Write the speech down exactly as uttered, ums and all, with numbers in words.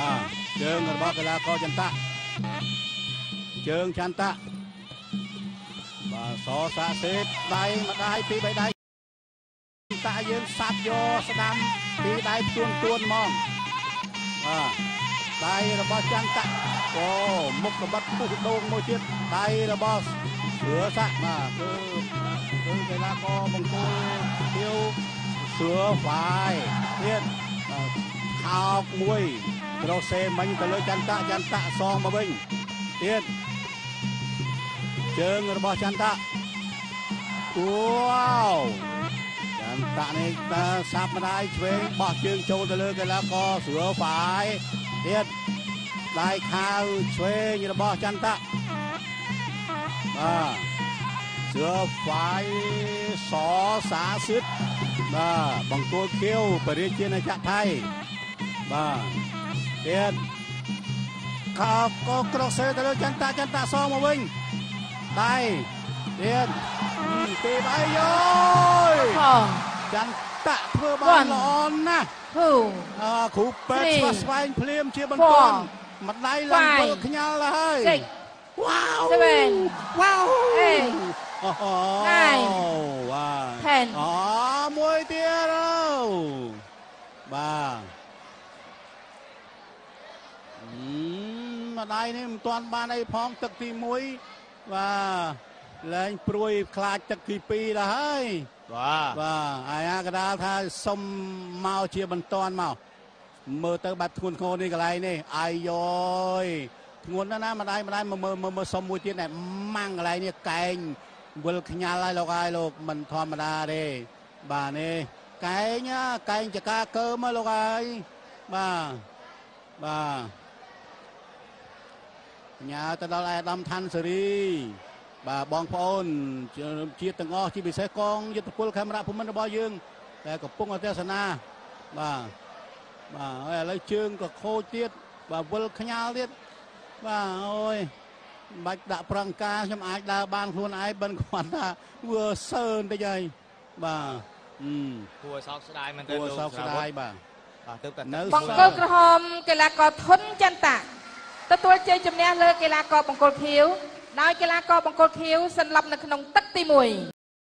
ជើងរបស់កីឡាករចន្ទៈជើងចន្ទៈបាទសសាសេតដៃម្ដាយពីបីដៃតាយើងសាប់យកស្ដាំពីដៃទួនទួនហ្មងបាទដៃរបស់ចន្ទៈអូមុខកបិតពុះដូងមួយទៀតដៃរបស់សឿសាក់បាទគឺគឺកីឡាករបង្គោលទាវសឿហ្វាយទៀតខោកមួយក្រោសេមិញទៅលើចន្ទៈចន្ទៈសងមកវិញទៀតជើងរបស់ចន្ទៈវ៉ាវចន្ទៈនេះតាសាប់ម្ដាយឆ្វេងបោះជើងចូលទៅលើកីឡាករសឿហ្វាយទៀតដៃខាវឆ្វេងរបស់ចន្ទៈបាទសឿហ្វាយសសាសិទ្ធបាទបង្គោលខៀវបរិជាណាចក្រថៃបាទទៀតខោកក្រោសេទៅលើចន្ទៈចន្ទៈសងមកវិញដៃទៀតពីដៃយោយចន្ទៈធ្វើបានល្អណាស់អឺគ្រូពេទ្យស្វាស្វែងភ្លាមជាបន្ទាន់ម្ដាយឡើងធ្វើខ្ញាល់ហើយវ៉ាវវ៉ាវអូវ៉ាអូមួយទៀតបាទម្ដាយនេះមិនទាន់បានអីផងទឹកទីមួយបាទលែងព្រួយខ្លាចទឹកទីពីរដល់ហើយបាទបាទអាយ៉ាកដាលថាសុំមកជាបន្ទាន់មកមើលទៅបាត់ធ្ងន់ធ្ងរនេះកន្លែងនេះអាយយ៉យធ្ងន់ណាស់ណាម្ដាយម្ដាយមើលមើលមើលសុំមួយទៀតណែម៉ាំងកន្លែងនេះកែងវិលខ្ញាល់ហើយលោកហើយលោកមិនធម្មតាទេបាទនេះកែងកែងចកាកើមកលោកហើយបាទបាទញ៉ាទៅដល់អាដាមឋានសេរីបាទបងប្អូនជាតិទាំងអស់ជាពិសេសកងយុទ្ធពលខេមរៈភូមិន្ទរបស់យើងដែលកំពុងអទេសនាបាទបាទហើយឥឡូវជើងក៏ខូចទៀតបាទវិលខ្ញាល់ទៀតបាទអូយមិនបាច់ដាក់ប្រឹងការខ្ញុំអាចដើរបានខ្លួនឯងបិណ្ឌគាត់ថាវាសើបន្តិចហើយបាទគួរសោកស្ដាយមែនទេលោកគួរសោកស្ដាយបាទបាទទៅតែនៅបង្គោលក្រហមកីឡាករធុនចន្ទៈទទួលជ័យជំនះលើកីឡាករបង្គោលខៀវដោយកីឡាករបង្គោលខៀវសន្លប់នៅក្នុងទឹកទីមួយ